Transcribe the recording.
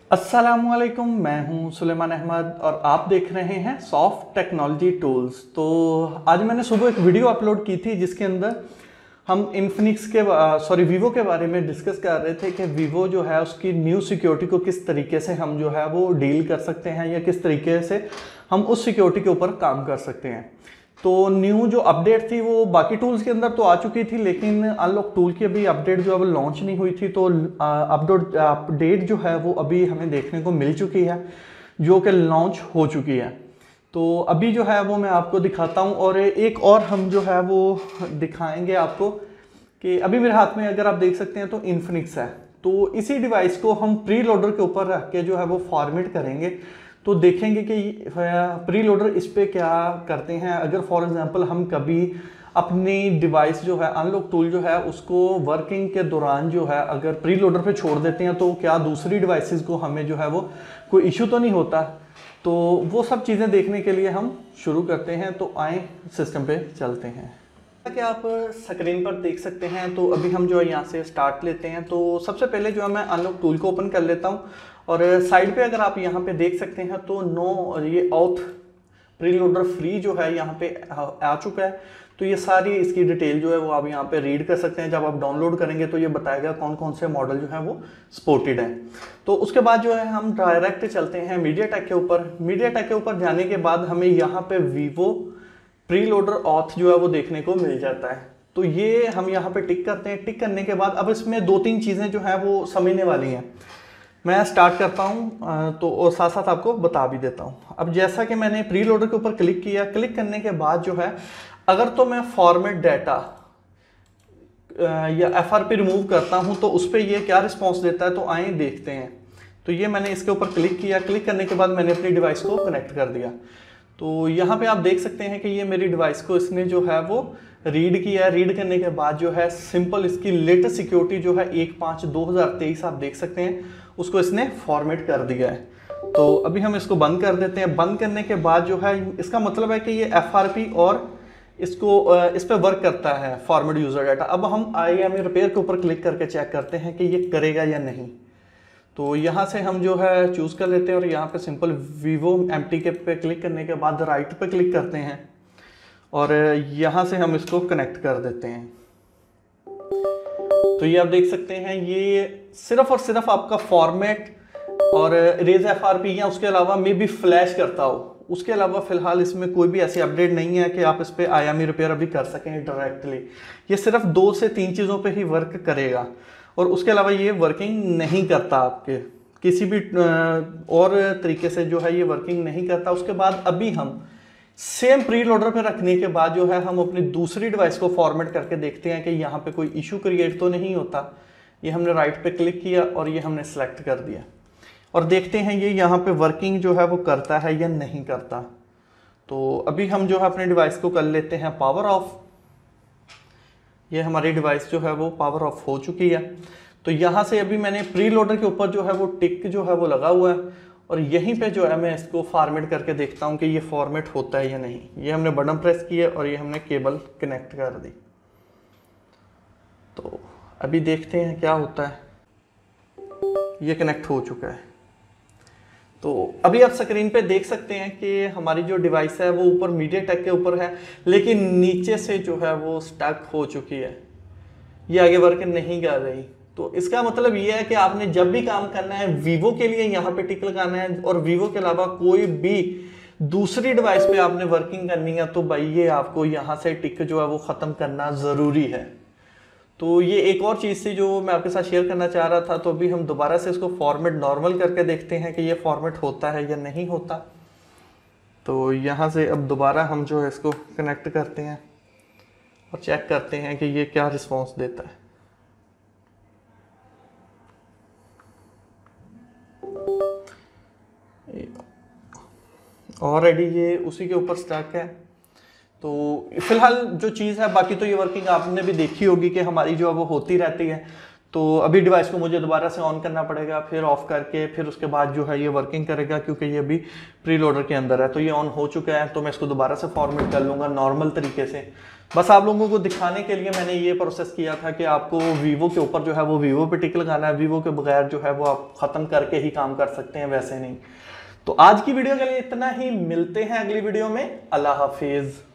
अस्सलामुअलैकुम, मैं हूं सुलेमान अहमद और आप देख रहे हैं सॉफ्ट टेक्नोलॉजी टूल्स। तो आज मैंने सुबह एक वीडियो अपलोड की थी जिसके अंदर हम इन्फिनिक्स के वीवो के बारे में डिस्कस कर रहे थे कि वीवो जो है उसकी न्यू सिक्योरिटी को किस तरीके से हम जो है वो डील कर सकते हैं या किस तरीके से हम उस सिक्योरिटी के ऊपर काम कर सकते हैं। तो न्यू जो अपडेट थी वो बाकी टूल्स के अंदर तो आ चुकी थी, लेकिन अनलॉक टूल की अभी अपडेट जो है वो लॉन्च नहीं हुई थी। तो अपडेट जो है वो अभी हमें देखने को मिल चुकी है, जो कि लॉन्च हो चुकी है। तो अभी जो है वो मैं आपको दिखाता हूँ और एक और हम जो है वो दिखाएंगे आपको कि अभी मेरे हाथ में अगर आप देख सकते हैं तो इन्फिनिक्स है। तो इसी डिवाइस को हम प्री लोडर के ऊपर रख के जो है वो फॉर्मेट करेंगे, तो देखेंगे कि प्री लोडर इस पे क्या करते हैं। अगर फॉर एग्जांपल हम कभी अपनी डिवाइस जो है अनलॉक टूल जो है उसको वर्किंग के दौरान जो है अगर प्री लोडर पे छोड़ देते हैं तो क्या दूसरी डिवाइसेस को हमें जो है वो कोई इशू तो नहीं होता। तो वो सब चीज़ें देखने के लिए हम शुरू करते हैं। तो आए सिस्टम पे चलते हैं। कि आप स्क्रीन पर देख सकते हैं, तो अभी हम जो है यहाँ से स्टार्ट लेते हैं। तो सबसे पहले जो है मैं अनलॉक टूल को ओपन कर लेता हूँ और साइड पे अगर आप यहाँ पे देख सकते हैं तो नो ये ऑथ प्रीलोडर फ्री जो है यहाँ पे आ चुका है। तो ये सारी इसकी डिटेल जो है वो आप यहाँ पे रीड कर सकते हैं। जब आप डाउनलोड करेंगे तो ये बताएगा कौन कौन से मॉडल जो है वो सपोर्टेड है। तो उसके बाद जो है हम डायरेक्ट चलते हैं मीडियाटेक के ऊपर। मीडियाटेक के ऊपर जाने के बाद हमें यहाँ पे वीवो प्रीलोडर ऑथ जो है वो देखने को मिल जाता है। तो ये हम यहाँ पे टिक करते हैं। टिक करने के बाद अब इसमें दो तीन चीज़ें जो है वो समझने वाली हैं। मैं स्टार्ट करता हूँ तो और साथ साथ आपको बता भी देता हूँ। अब जैसा कि मैंने प्री लोडर के ऊपर क्लिक किया, क्लिक करने के बाद जो है अगर तो मैं फॉर्मेट डाटा या एफआरपी रिमूव करता हूँ तो उस पर ये क्या रिस्पॉन्स देता है, तो आए देखते हैं। तो ये मैंने इसके ऊपर क्लिक किया, क्लिक करने के बाद मैंने अपनी डिवाइस को कनेक्ट कर दिया। तो यहाँ पे आप देख सकते हैं कि ये मेरी डिवाइस को इसने जो है वो रीड किया है। रीड करने के बाद जो है सिंपल इसकी लेटेस्ट सिक्योरिटी जो है 1/5/2023 आप देख सकते हैं उसको इसने फॉर्मेट कर दिया है। तो अभी हम इसको बंद कर देते हैं। बंद करने के बाद जो है इसका मतलब है कि ये एफआरपी और इसको इस पर वर्क करता है फॉर्मेट यूजर डाटा। अब हम IAM रिपेयर के ऊपर क्लिक करके चेक करते हैं कि ये करेगा या नहीं। तो यहाँ से हम जो है चूज कर लेते हैं और यहाँ पे सिंपल वीवो एम्प्टी के पे क्लिक करने के बाद राइट पे क्लिक करते हैं और यहाँ से हम इसको कनेक्ट कर देते हैं। तो ये आप देख सकते हैं ये सिर्फ और सिर्फ आपका फॉर्मेट और रेज एफआरपी या उसके अलावा मे भी फ्लैश करता हो। उसके अलावा फिलहाल इसमें कोई भी ऐसी अपडेट नहीं है कि आप इस पर IAM रिपेयर अभी कर सकें डायरेक्टली। ये सिर्फ 2 से 3 चीज़ों पे ही वर्क करेगा और उसके अलावा ये वर्किंग नहीं करता आपके किसी भी और तरीके से जो है ये वर्किंग नहीं करता। उसके बाद अभी हम सेम प्री लोडर पे रखने के बाद जो है हम अपनी दूसरी डिवाइस को फॉर्मेट करके देखते हैं कि यहाँ पे कोई इशू क्रिएट तो नहीं होता। ये हमने राइट पे क्लिक किया और ये हमने सेलेक्ट कर दिया और देखते हैं ये यहाँ पे वर्किंग जो है वो करता है या नहीं करता। तो अभी हम जो है अपने डिवाइस को कर लेते हैं पावर ऑफ। ये हमारी डिवाइस जो है वो पावर ऑफ हो चुकी है। तो यहाँ से अभी मैंने प्री लोडर के ऊपर जो है वो टिक जो है वो लगा हुआ है और यहीं पे जो है मैं इसको फॉर्मेट करके देखता हूँ कि ये फॉर्मेट होता है या नहीं। ये हमने बटन प्रेस किया और ये हमने केबल कनेक्ट कर दी। तो अभी देखते हैं क्या होता है। ये कनेक्ट हो चुका है। तो अभी आप स्क्रीन पे देख सकते हैं कि हमारी जो डिवाइस है वो ऊपर मीडियाटेक के ऊपर है, लेकिन नीचे से जो है वो स्टक हो चुकी है। ये आगे वर्क नहीं कर रही। तो इसका मतलब ये है कि आपने जब भी काम करना है वीवो के लिए यहाँ पे टिक लगाना है और वीवो के अलावा कोई भी दूसरी डिवाइस पे आपने वर्किंग करनी है तो भाई ये आपको यहाँ से टिक जो है वो ख़त्म करना ज़रूरी है। तो ये एक और चीज़ थी जो मैं आपके साथ शेयर करना चाह रहा था। तो अभी हम दोबारा से इसको फॉर्मेट नॉर्मल करके देखते हैं कि ये फॉर्मेट होता है या नहीं होता। तो यहाँ से अब दोबारा हम जो है इसको कनेक्ट करते हैं और चेक करते हैं कि ये क्या रिस्पॉन्स देता है। ऑलरेडी ये उसी के ऊपर स्टक है। तो फिलहाल जो चीज़ है, बाकी तो ये वर्किंग आपने भी देखी होगी कि हमारी जो है वो होती रहती है। तो अभी डिवाइस को मुझे दोबारा से ऑन करना पड़ेगा, फिर ऑफ करके फिर उसके बाद जो है ये वर्किंग करेगा, क्योंकि ये अभी प्री लोडर के अंदर है। तो ये ऑन हो चुका है, तो मैं इसको दोबारा से फॉर्मेट कर लूँगा नॉर्मल तरीके से। बस आप लोगों को दिखाने के लिए मैंने ये प्रोसेस किया था कि आपको वीवो के ऊपर जो है वो वीवो पे टिक लगाना है, वीवो के बगैर जो है वो आप ख़त्म करके ही काम कर सकते हैं, वैसे नहीं। तो आज की वीडियो के लिए इतना ही, मिलते हैं अगली वीडियो में। अल्लाह हाफिज़।